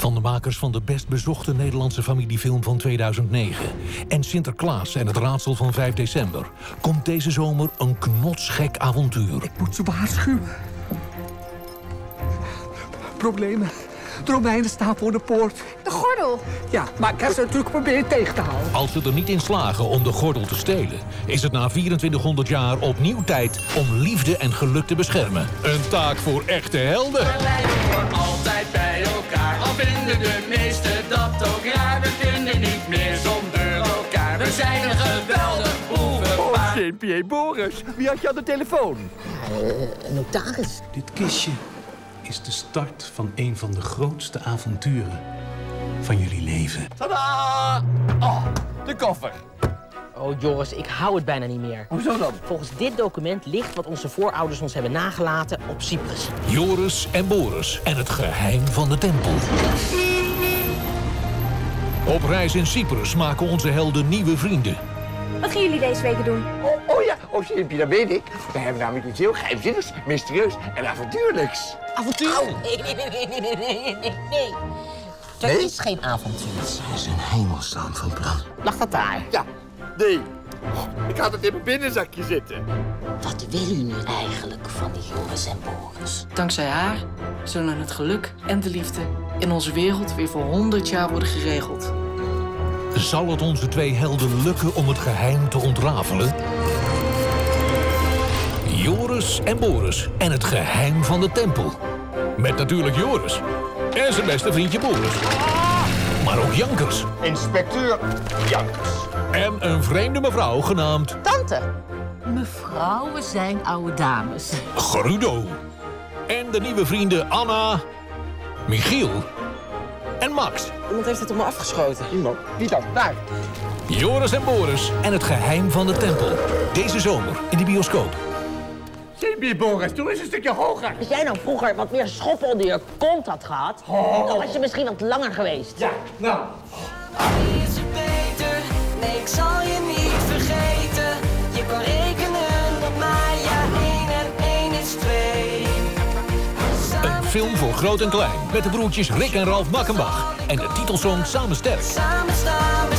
Van de makers van de best bezochte Nederlandse familiefilm van 2009... en Sinterklaas en het raadsel van 5 december... komt deze zomer een knotsgek avontuur. Ik moet ze waarschuwen. Problemen. De Romeinen staan voor de poort. De gordel. Ja, maar ik heb ze natuurlijk proberen tegen te houden. Als ze er niet in slagen om de gordel te stelen... is het na 2400 jaar opnieuw tijd om liefde en geluk te beschermen. Een taak voor echte helden. Wij horen altijd bij elkaar. Al vinden de meesten dat ook raar. We kunnen niet meer zonder elkaar. We zijn een geweldig boevenpaar. Sint-Pierre Boris, wie had je aan de telefoon? Een notaris. Dit kistje is de start van een van de grootste avonturen van jullie leven. Tadaa! Oh, de koffer. Oh Joris, ik hou het bijna niet meer. Hoezo dan? Volgens dit document ligt wat onze voorouders ons hebben nagelaten op Cyprus. Joris en Boris en het geheim van de tempel. Op reis in Cyprus maken onze helden nieuwe vrienden. Wat gaan jullie deze week doen? Oh ja, Sint-Pierre, dat weet ik. We hebben namelijk iets heel geheimzinnigs, mysterieus en avontuurlijks. Avontuur? Nee. Er is geen avontuur. Er is een hemelsnaam van plan. Lag dat daar? Ja, nee. Ik had het in mijn binnenzakje zitten. Wat willen u nu eigenlijk van die Joris en Boris? Dankzij haar zullen het geluk en de liefde in onze wereld weer voor 100 jaar worden geregeld. Zal het onze twee helden lukken om het geheim te ontrafelen? Joris en Boris en het geheim van de tempel. Met natuurlijk Joris en zijn beste vriendje Boris. Maar ook Jankers. Inspecteur Jankers. En een vreemde mevrouw genaamd Tante. Mevrouwen zijn oude dames. Grudo. En de nieuwe vrienden Anna, Michiel en Max. Iemand heeft het op me afgeschoten. Iemand? Wie dan? Daar. Joris en Boris en het geheim van de tempel. Deze zomer in de bioscoop. Sint-Pierre Boris, doe eens een stukje hoger. Als jij nou vroeger wat meer schop onder je kont had gehad, dan was je misschien wat langer geweest. Ja, nou. Is het beter? Nee, ik zal je niet vergeten. Je kan rekenen op mij, ja, 1 en 1 is 2. Een film voor groot en klein met de broertjes Rick en Ralf Makkenbach. En de titelsong Samen Sterk. Samen staan